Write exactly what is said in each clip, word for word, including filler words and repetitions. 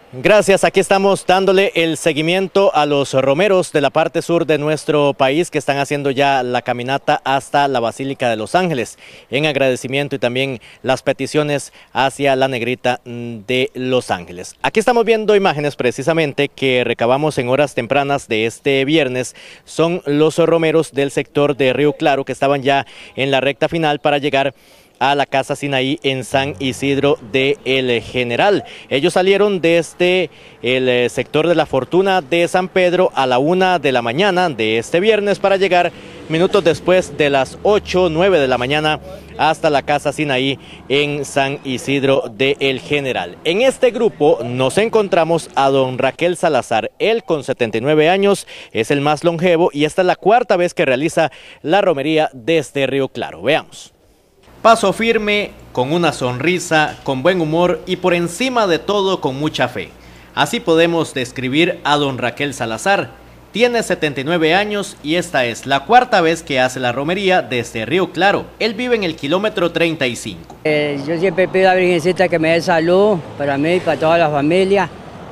Gracias, aquí estamos dándole el seguimiento a los romeros de la parte sur de nuestro país que están haciendo ya la caminata hasta la Basílica de Los Ángeles en agradecimiento y también las peticiones hacia la Negrita de Los Ángeles. Aquí estamos viendo imágenes precisamente que recabamos en horas tempranas de este viernes. Son los romeros del sector de Río Claro que estaban ya en la recta final para llegar a la Casa Sinaí en San Isidro de El General. Ellos salieron desde el sector de La Fortuna de San Pedro a la una de la mañana de este viernes para llegar minutos después de las ocho, nueve de la mañana hasta la Casa Sinaí en San Isidro de El General. En este grupo nos encontramos a don Raquel Salazar. Él con setenta y nueve años es el más longevo y esta es la cuarta vez que realiza la romería desde Río Claro. Veamos. Paso firme, con una sonrisa, con buen humor y por encima de todo con mucha fe. Así podemos describir a don Raquel Salazar. Tiene setenta y nueve años y esta es la cuarta vez que hace la romería desde Río Claro. Él vive en el kilómetro treinta y cinco. Eh, yo siempre pido a la Virgencita que me dé salud para mí y para toda la familia.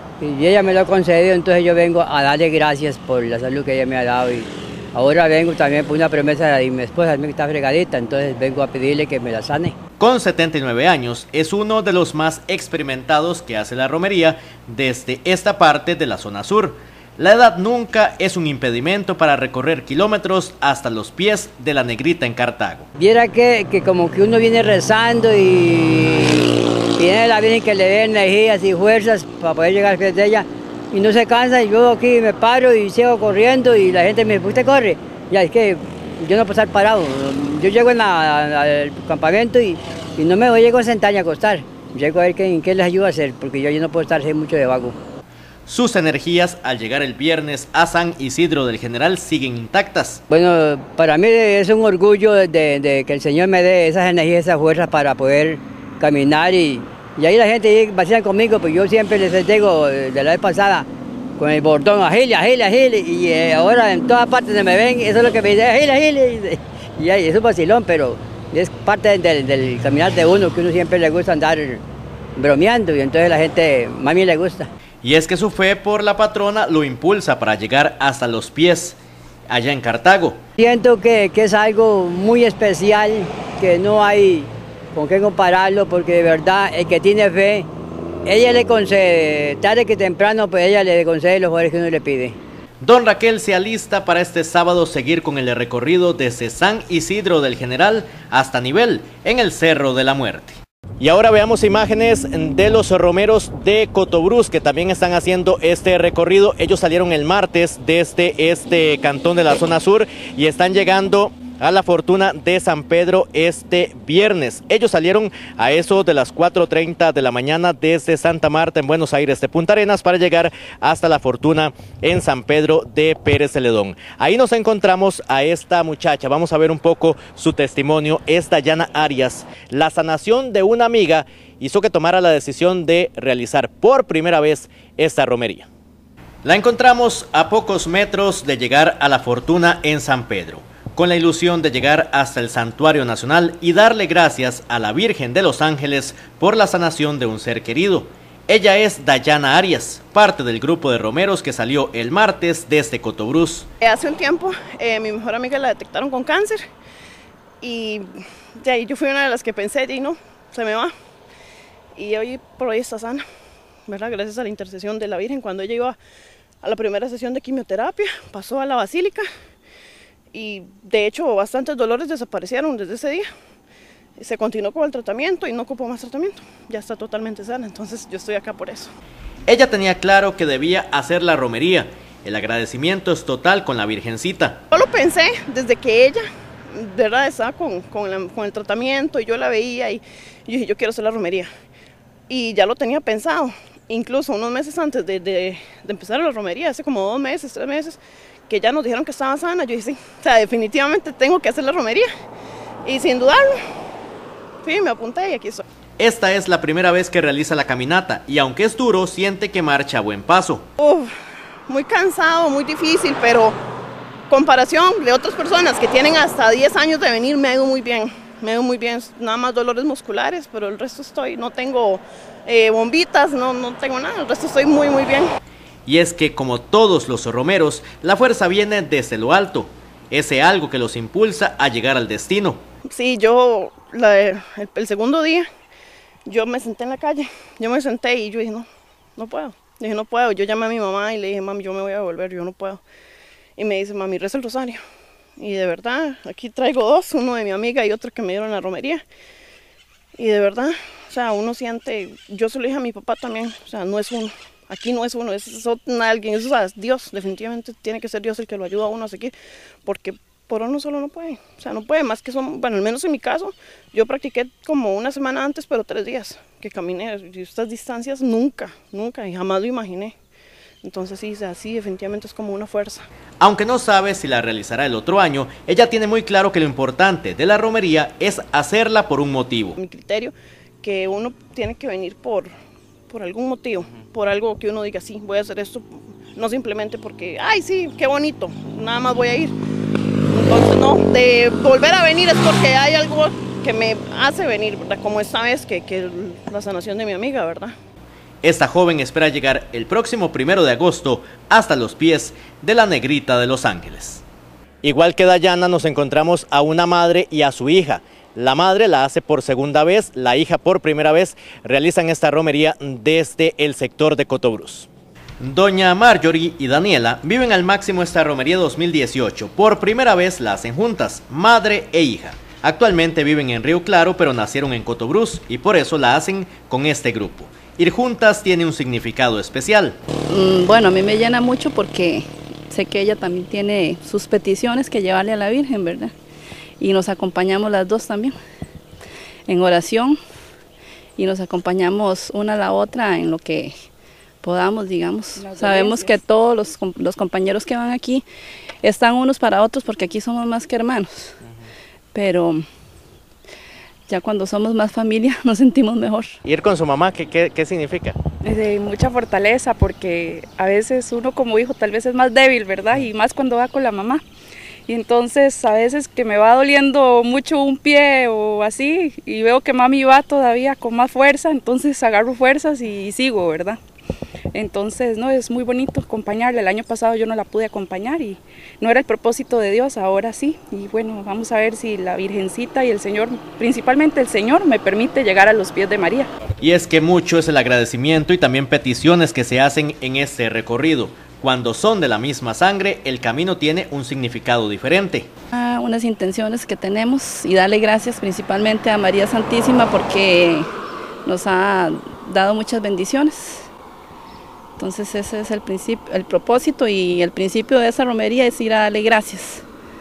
Y ella me lo ha concedido, entonces yo vengo a darle gracias por la salud que ella me ha dado. Y ahora vengo también por una promesa de mi esposa, que está fregadita, entonces vengo a pedirle que me la sane. Con setenta y nueve años, es uno de los más experimentados que hace la romería desde esta parte de la zona sur. La edad nunca es un impedimento para recorrer kilómetros hasta los pies de la Negrita en Cartago. Viera que, que como que uno viene rezando y viene la Virgen que le dé energías y fuerzas para poder llegar a pies de ella. Y no se cansa, y yo aquí me paro y sigo corriendo y la gente me dice, ¿usted corre? Ya, es que yo no puedo estar parado. Yo llego en la, al campamento y, y no me voy, llego a sentar y a acostar. Llego a ver qué, qué les ayuda a hacer, porque yo, yo no puedo estar mucho de vago. Sus energías al llegar el viernes a San Isidro del General siguen intactas. Bueno, para mí es un orgullo de, de, de que el Señor me dé esas energías, esas fuerzas para poder caminar y... Y ahí la gente vacía conmigo, pues yo siempre les digo de la vez pasada, con el bordón, agile, agile, agile, y eh, ahora en todas partes se me ven, eso es lo que me dicen, agile, agile, y, y es un vacilón, pero es parte del, del caminar de uno, que uno siempre le gusta andar bromeando, y entonces la gente, más bien le gusta. Y es que su fe por la patrona lo impulsa para llegar hasta los pies, allá en Cartago. Siento que, que es algo muy especial, que no hay con qué compararlo, porque de verdad el que tiene fe, ella le concede, tarde que temprano, pues ella le concede los favores que uno le pide. Don Raquel se alista para este sábado seguir con el recorrido desde San Isidro del General hasta Nivel, en el Cerro de la Muerte. Y ahora veamos imágenes de los romeros de Cotobruz que también están haciendo este recorrido. Ellos salieron el martes desde este cantón de la zona sur y están llegando a La Fortuna de San Pedro este viernes. Ellos salieron a eso de las cuatro treinta de la mañana desde Santa Marta en Buenos Aires de Punta Arenas para llegar hasta La Fortuna en San Pedro de Pérez Celedón. Ahí nos encontramos a esta muchacha, vamos a ver un poco su testimonio. Es Dayana Arias. La sanación de una amiga hizo que tomara la decisión de realizar por primera vez esta romería. La encontramos a pocos metros de llegar a La Fortuna en San Pedro, con la ilusión de llegar hasta el Santuario Nacional y darle gracias a la Virgen de Los Ángeles por la sanación de un ser querido. Ella es Dayana Arias, parte del grupo de romeros que salió el martes desde Cotobruz. Hace un tiempo eh, mi mejor amiga la detectaron con cáncer y de ahí yo fui una de las que pensé, y no, se me va. Y hoy por hoy está sana, ¿verdad? Gracias a la intercesión de la Virgen. Cuando ella iba a la primera sesión de quimioterapia, pasó a la basílica. Y de hecho bastantes dolores desaparecieron desde ese día. Se continuó con el tratamiento y no ocupó más tratamiento. Ya está totalmente sana, entonces yo estoy acá por eso. Ella tenía claro que debía hacer la romería. El agradecimiento es total con la Virgencita. Yo lo pensé desde que ella, de verdad, estaba con, con, la, con el tratamiento y yo la veía y yo dije, yo quiero hacer la romería. Y ya lo tenía pensado, incluso unos meses antes de, de, de empezar la romería, hace como dos meses, tres meses, que ya nos dijeron que estaba sana. Yo dije, sí, o sea, definitivamente tengo que hacer la romería. Y sin dudarlo, sí, me apunté y aquí estoy. Esta es la primera vez que realiza la caminata y aunque es duro, siente que marcha a buen paso. Uf, muy cansado, muy difícil, pero comparación de otras personas que tienen hasta diez años de venir, me ha ido muy bien. Me ha ido muy bien, nada más dolores musculares, pero el resto estoy, no tengo eh, bombitas, no, no tengo nada, el resto estoy muy muy bien. Y es que como todos los romeros, la fuerza viene desde lo alto, ese algo que los impulsa a llegar al destino. Sí, yo la, el, el segundo día, yo me senté en la calle, yo me senté y yo dije, no, no puedo, dije, no puedo, yo llamé a mi mamá y le dije, mami, yo me voy a volver, yo no puedo. Y me dice, mami, reza el rosario. Y de verdad, aquí traigo dos, uno de mi amiga y otro que me dieron en la romería. Y de verdad, o sea, uno siente, yo se lo dije a mi papá también, o sea, no es uno. Aquí no es uno, es, es alguien, es, o sea, es Dios, definitivamente tiene que ser Dios el que lo ayuda a uno a seguir, porque por uno solo no puede, o sea, no puede, más que son, bueno, al menos en mi caso, yo practiqué como una semana antes, pero tres días que caminé, y estas distancias nunca, nunca, y jamás lo imaginé, entonces sí, o sea, sí, definitivamente es como una fuerza. Aunque no sabe si la realizará el otro año, ella tiene muy claro que lo importante de la romería es hacerla por un motivo. Mi criterio, que uno tiene que venir por... por algún motivo, por algo que uno diga, sí, voy a hacer esto, no simplemente porque, ay, sí, qué bonito, nada más voy a ir. Entonces, no, de volver a venir es porque hay algo que me hace venir, ¿verdad? Como esta vez que, que la sanación de mi amiga, ¿verdad? Esta joven espera llegar el próximo primero de agosto hasta los pies de la Negrita de Los Ángeles. Igual que Dayana, nos encontramos a una madre y a su hija. La madre la hace por segunda vez, la hija por primera vez, realizan esta romería desde el sector de Cotobruz. Doña Marjorie y Daniela viven al máximo esta romería dos mil dieciocho. Por primera vez la hacen juntas, madre e hija. Actualmente viven en Río Claro, pero nacieron en Cotobruz y por eso la hacen con este grupo. Ir juntas tiene un significado especial. Bueno, a mí me llena mucho porque sé que ella también tiene sus peticiones que llevarle a la Virgen, ¿verdad? Y nos acompañamos las dos también en oración y nos acompañamos una a la otra en lo que podamos, digamos. Las Sabemos dolencias. Que todos los, los compañeros que van aquí están unos para otros porque aquí somos más que hermanos, uh-huh. Pero ya cuando somos más familia nos sentimos mejor. ¿Ir con su mamá qué, qué, qué significa? De mucha fortaleza porque a veces uno como hijo tal vez es más débil, ¿verdad? Y más cuando va con la mamá. Y entonces a veces que me va doliendo mucho un pie o así y veo que mami va todavía con más fuerza, entonces agarro fuerzas y, y sigo, ¿verdad? Entonces, no, es muy bonito acompañarla. El año pasado yo no la pude acompañar y no era el propósito de Dios, ahora sí. Y bueno, vamos a ver si la Virgencita y el Señor, principalmente el Señor, me permite llegar a los pies de María. Y es que mucho es el agradecimiento y también peticiones que se hacen en este recorrido. Cuando son de la misma sangre, el camino tiene un significado diferente. Ah, unas intenciones que tenemos y darle gracias principalmente a María Santísima porque nos ha dado muchas bendiciones. Entonces ese es el principio, el propósito y el principio de esa romería es ir a darle gracias.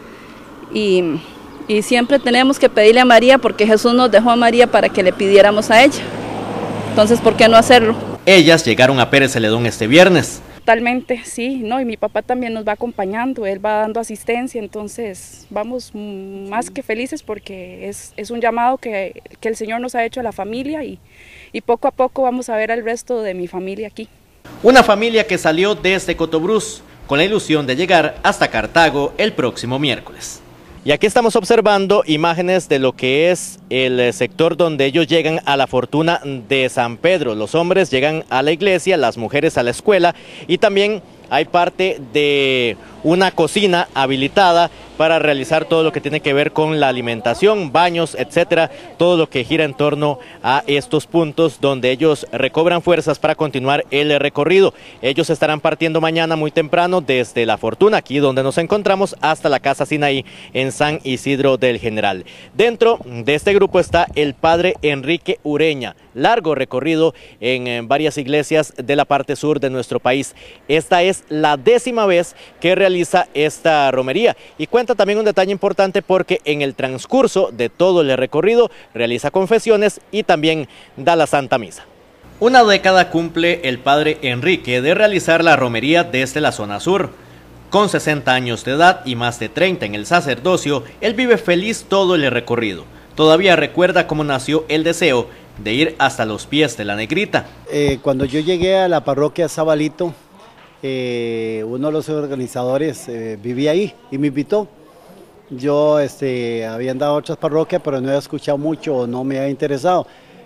Y, y siempre tenemos que pedirle a María porque Jesús nos dejó a María para que le pidiéramos a ella. Entonces, ¿por qué no hacerlo? Ellas llegaron a Pérez Celedón este viernes. Totalmente, sí, ¿no? Y mi papá también nos va acompañando, él va dando asistencia, entonces vamos más que felices porque es, es un llamado que, que el Señor nos ha hecho a la familia y, y poco a poco vamos a ver al resto de mi familia aquí. Una familia que salió desde Cotobruz con la ilusión de llegar hasta Cartago el próximo miércoles. Y aquí estamos observando imágenes de lo que es el sector donde ellos llegan a la fortuna de San Pedro. Los hombres llegan a la iglesia, las mujeres a la escuela y también hay parte de una cocina habilitada para realizar todo lo que tiene que ver con la alimentación, baños, etcétera, todo lo que gira en torno a estos puntos donde ellos recobran fuerzas para continuar el recorrido. Ellos estarán partiendo mañana muy temprano desde La Fortuna, aquí donde nos encontramos, hasta la Casa Sinaí en San Isidro del General. Dentro de este grupo está el padre Enrique Ureña, largo recorrido en, en varias iglesias de la parte sur de nuestro país. Esta es la décima vez que realiza esta romería y cuenta también un detalle importante porque en el transcurso de todo el recorrido realiza confesiones y también da la Santa Misa. Una década cumple el padre Enrique de realizar la romería desde la zona sur. Con sesenta años de edad y más de treinta en el sacerdocio, él vive feliz todo el recorrido. Todavía recuerda cómo nació el deseo de ir hasta los pies de la Negrita. Eh, cuando yo llegué a la parroquia Zabalito, eh, uno de los organizadores eh, vivía ahí y me invitó. Yo este, había andado a otras parroquias, pero no había escuchado mucho o no me había interesado.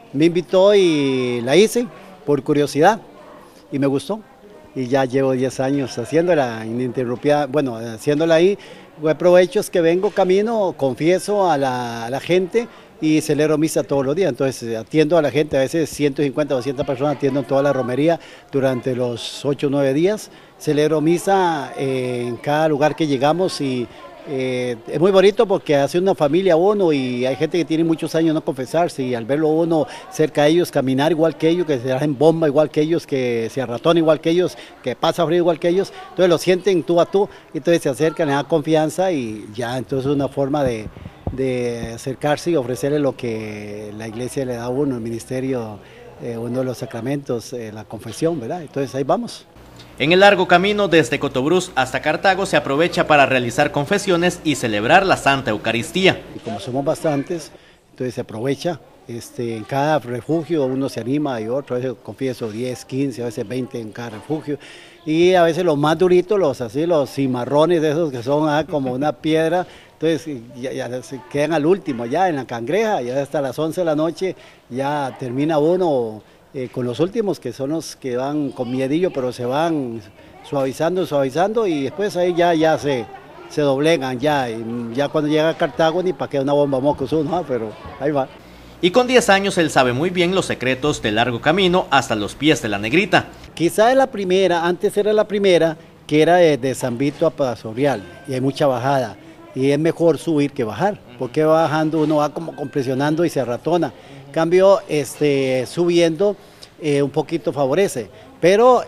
me invitó y la hice por curiosidad y me gustó. Y ya llevo diez años haciéndola ininterrumpida, bueno, haciéndola ahí. Aprovecho es que vengo camino, confieso a la, a la gente y celebro misa todos los días. Entonces atiendo a la gente, a veces ciento cincuenta, doscientas personas atiendo en toda la romería durante los ocho o nueve días. Celebro misa eh, en cada lugar que llegamos y eh, es muy bonito porque hace una familia uno y hay gente que tiene muchos años no confesarse y al verlo uno cerca de ellos, caminar igual que ellos, que se hacen bomba igual que ellos, que se arratona igual que ellos, que pasa frío igual que ellos, entonces lo sienten tú a tú, entonces se acercan, le dan confianza y ya, entonces es una forma de, de acercarse y ofrecerle lo que la iglesia le da a uno, el ministerio, eh, uno de los sacramentos, eh, la confesión, ¿verdad? Entonces ahí vamos. En el largo camino desde Cotobruz hasta Cartago se aprovecha para realizar confesiones y celebrar la Santa Eucaristía. Y como somos bastantes, entonces se aprovecha, este, en cada refugio uno se anima y otro, a veces confieso diez, quince, a veces veinte en cada refugio. Y a veces los más duritos, los así, los cimarrones de esos que son ah, como una piedra, entonces ya, ya se quedan al último, ya en la cangreja, ya hasta las once de la noche ya termina uno. Eh, con los últimos que son los que van con miedillo pero se van suavizando, suavizando y después ahí ya, ya se, se doblegan ya, y ya cuando llega a Cartago ni para que una bomba mocos uno, pero ahí va. Y con diez años él sabe muy bien los secretos del largo camino hasta los pies de la Negrita. Quizá es la primera, antes era la primera que era de, de San Vito a Pasorial y hay mucha bajada y es mejor subir que bajar, porque bajando uno va como compresionando y se arratona. Cambio, este, subiendo eh, un poquito favorece, pero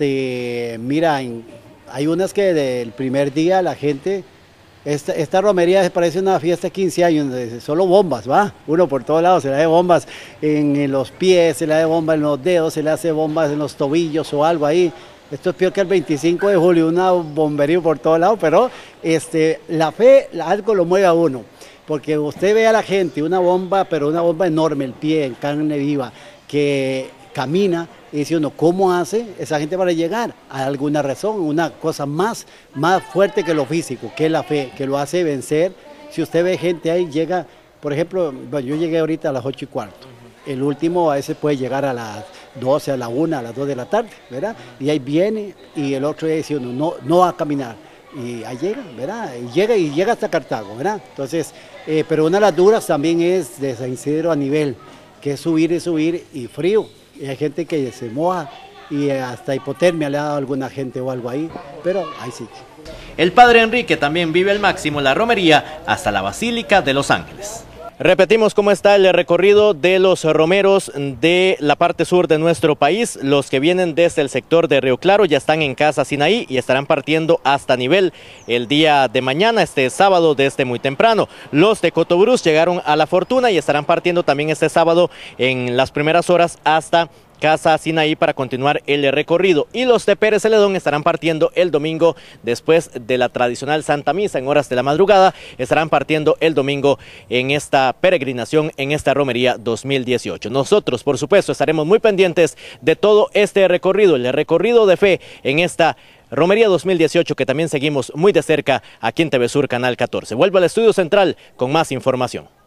este, mira, en, hay unas que del primer día la gente, esta, esta romería parece una fiesta de quince años, solo bombas, va, uno por todos lados, se le hace bombas en, en los pies, se le hace bombas en los dedos, se le hace bombas en los tobillos o algo ahí. Esto es peor que el veinticinco de julio, una bombería por todos lados, pero este, la fe, algo lo mueve a uno. Porque usted ve a la gente, una bomba, pero una bomba enorme, el pie, en carne viva, que camina y dice uno, ¿cómo hace esa gente para llegar a alguna razón? Una cosa más, más fuerte que lo físico, que es la fe, que lo hace vencer. Si usted ve gente ahí, llega, por ejemplo, bueno, yo llegué ahorita a las ocho y cuarto. El último a veces puede llegar a las doce, a la una, a las dos de la tarde, ¿verdad? Y ahí viene y el otro día dice uno, no, no va a caminar. Y ahí llega, ¿verdad? Y llega, y llega hasta Cartago, ¿verdad? Entonces, eh, pero una de las duras también es de San Isidro a nivel, que es subir y subir y frío. Y hay gente que se moja y hasta hipotermia le ha dado a alguna gente o algo ahí, pero ahí sí. El padre Enrique también vive al máximo la romería hasta la Basílica de Los Ángeles. Repetimos cómo está el recorrido de los romeros de la parte sur de nuestro país. Los que vienen desde el sector de Río Claro ya están en Casa Sinaí y estarán partiendo hasta nivel el día de mañana, este sábado, desde muy temprano. Los de Cotobruz llegaron a La Fortuna y estarán partiendo también este sábado en las primeras horas hasta Casa Sinaí para continuar el recorrido. Y los de Pérez Celedón estarán partiendo el domingo después de la tradicional Santa Misa en horas de la madrugada. Estarán partiendo el domingo en esta peregrinación, en esta romería dos mil dieciocho. Nosotros, por supuesto, estaremos muy pendientes de todo este recorrido, el recorrido de fe en esta romería dos mil dieciocho que también seguimos muy de cerca aquí en T V Sur Canal catorce. Vuelvo al estudio central con más información.